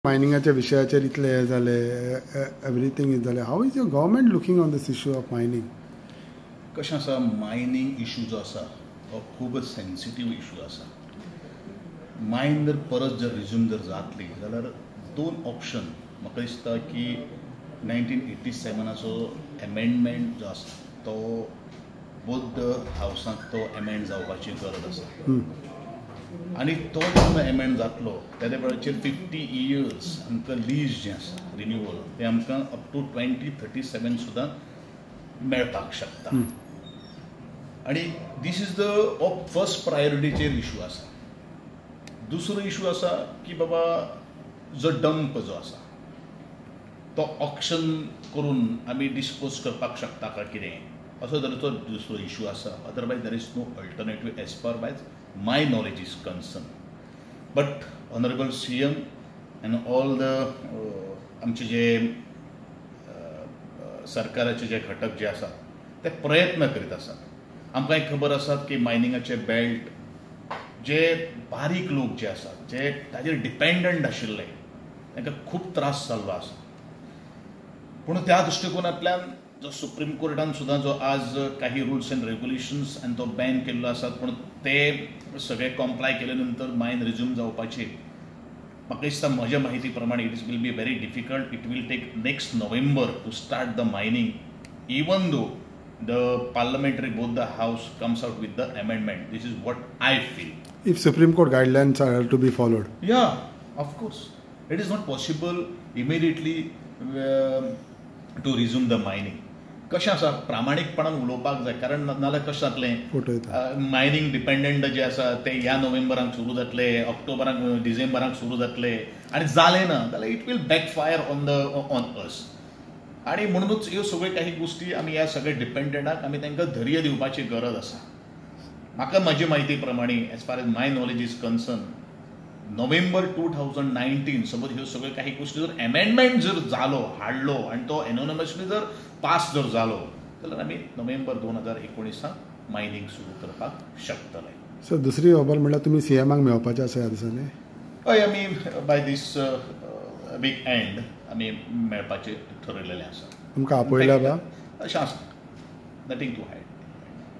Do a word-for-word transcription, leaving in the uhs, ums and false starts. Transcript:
मायनिंगाच्या विशयाचेर इतले हे जाले, एवरीथिंग इज जाले. How is your government looking on this issue of mining? कशें आसा, मायनिंग इश्यू जो आसा हो खूब सेन्सिटीव इश्यू आसा. मायन जर परत जर रिज्यूम जर जातली जाल्यार दोन ऑप्शन म्हाका दिसता की नायन्टीन एटी सेवनाचो एमेंडमेंट जो आसा तो बोथ हावसांत तो एमेंड जावपाची गरज आसा. आनी तो जेन्ना एमेंड जातलो त्या वेळाचेर फिफ्टी इयर्स आमकां लीज जें आसा रिन्युवल तें आमकां up to twenty thirty seven सुद्दां मेळपाक शकता. आनी दीस इज द फर्स्ट प्रायोरिटीचेर इश्यू आसा. दुसरो इश्यू आसा की बाबा जो डंप जो आसा तो ऑक्शन करून आमी डिस्पोज करपाक शकता काय कितें असो तरेचो दुसरो इश्यू आसा. Otherwise there is no alternative as per wise my knowledge is concern. But honourable C M and all the आमचे जे सरकाराचे जे घटक जे आसात ते प्रयत्न करीत आसात. आमकां खबर आसा की मायनिंगाचे बेल्ट जे बारीक लोक जे आसात जे ताजेर डिपेंडंट आशिल्ले तांकां खूब त्रास जाल्लो आसा. पूण त्या दृश्टिकोनांतल्यान जो सुप्रीम कोर्टान सुद्दां जो आज काही रुल्स एंड रेग्युलेशन्स आनी तो बॅन केल्लो आसात पूण ते सगळे कॉम्प्लाय केले नंतर मायन रिज्यूम जावपाची म्हाका दिसता म्हज्या म्हायती प्रमाणे it will be very difficult. It will take next November to start the mining even though the parliamentary both the house comes out with the amendment. This is what I feel. If Supreme Court guidelines are to be followed. Yeah, of course. It is not possible immediately uh, to resume the mining. कशें आसा प्रामाणीकपणान उलोवपाक जाय कारण नाल्यार कशें जातलें mining dependent जे आसा ते ह्या नोव्हेंबराक सुरू जातले, ऑक्टोबराक डिसेंबराक सुरू जातले आनी जालें ना जाल्यार it will backfire on the on us. आनी म्हणूनच ह्यो सगळ्यो काही गोश्टी आमी ह्या सगळ्या डिपेंडंटाक आमी तांकां धैर्य दिवपाची गरज आसा. म्हाका म्हजे म्हायती प्रमाणे as far as my knowledge is concern November two thousand nineteen suppose ह्यो सगळ्यो काही गोश्टी जर एमेंडमेंट जर जालो हाडलो आनी तो एनोनमसली जर पास जर जालो जाल्यार आमी नोव्हेंबर दोन हजार एकोणिसाक मायनिंग सुरू करपाक शकतले. सो दुसरी खबर म्हणल्यार तुमी सीएमाक मेळपाचे आसा ह्या दिसांनी? हय, आमी बाय दीस वीक एंड आमी मेळपाचें ठरयलेलें आसा. तुमकां आपयल्या बा? अशें आसा, नथींग टू हायड.